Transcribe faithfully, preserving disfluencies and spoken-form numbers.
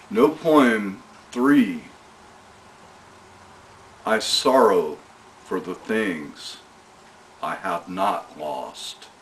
Nopoem three. I sorrow for the things I have not lost.